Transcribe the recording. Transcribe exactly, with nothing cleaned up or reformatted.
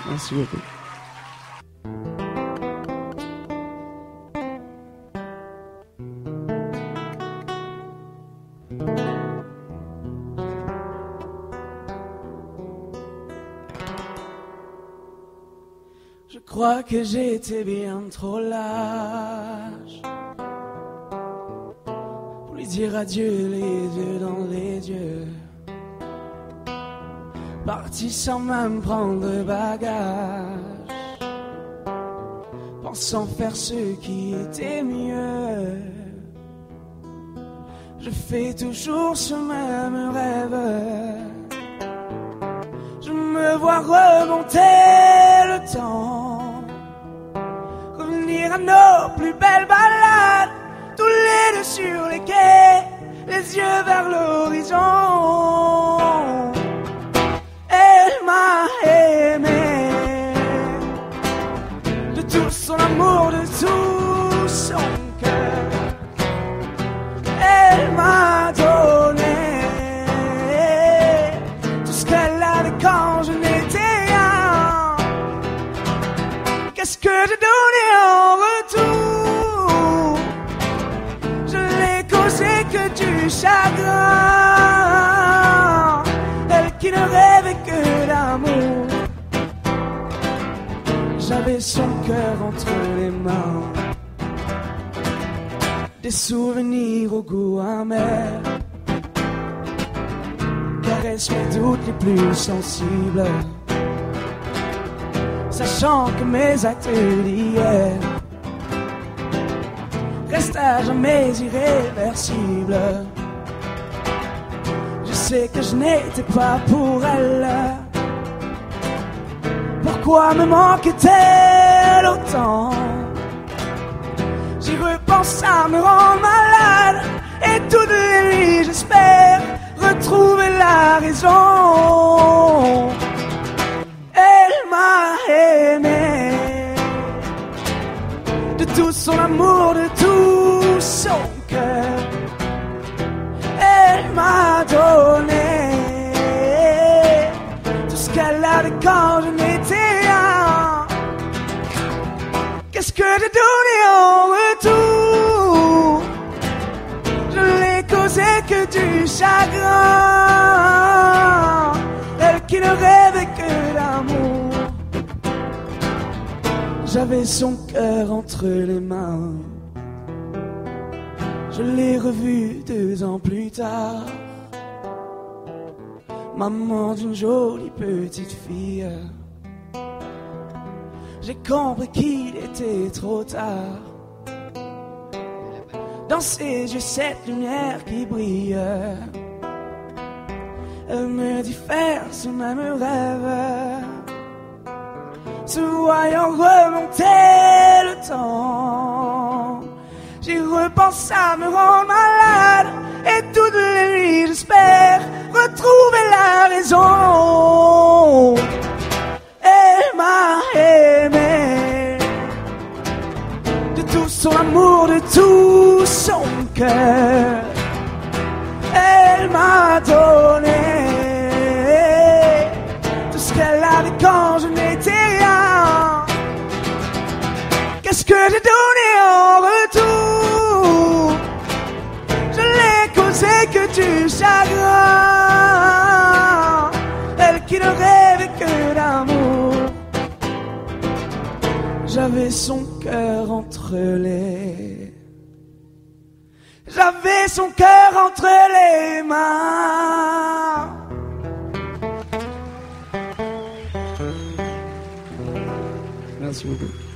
Merci beaucoup. Je crois que j'étais bien trop lâche pour lui dire adieu les yeux dans les yeux. Parti sans même prendre bagage, pensant faire ce qui était mieux. Je fais toujours ce même rêve. Je me vois remonter le temps, revenir à nos plus belles balades, tous les deux sur les quais, les yeux vers l'horizon. Elle m'a aimé de tout son amour, de tout son cœur. Elle m'a donné tout ce qu'elle avait quand je n'étais rien. Qu'est-ce que j'ai donné en retour? Je n'ai causé que du chagrin. Elle qui ne rêvait que d'amour. J'avais son cœur entre les mains, des souvenirs au goût amer, caresse mes doutes les plus sensibles, sachant que mes actes d'hier restent à jamais irréversibles. Je sais que je n'étais pas pour elle. Pourquoi me manque-t-elle autant? J'y repense, ça me rend malade. Et toutes les nuits j'espère retrouver la raison. Elle m'a aimé de tout son amour, de tout son cœur. Elle m'a donné tout ce qu'elle avait quand je n'étais rien. Qu'est-ce que j'ai donné en retour? Je n'ai causé que du chagrin. Elle qui ne rêvait que d'amour. J'avais son cœur entre les mains. Je l'ai revue deux ans plus tard. Maman d'une jolie petite fille. J'ai compris qu'il était trop tard. Dans ses yeux cette lumière qui brille. Elle me dit faire ce même rêve. Se voyant remonter le temps, j'y repense, ça me rend malade. Et toutes les nuits j'espère retrouver la raison. Elle m'a aimé de tout son amour, de tout son cœur. Elle m'a donné tout ce qu'elle avait quand je n'étais rien. Qu'est-ce que j'ai donné en retour? Je n'ai causé que du chagrin. Elle qui ne rêvait que d'amour. J'avais son cœur entre les... J'avais son cœur entre les mains. Merci beaucoup.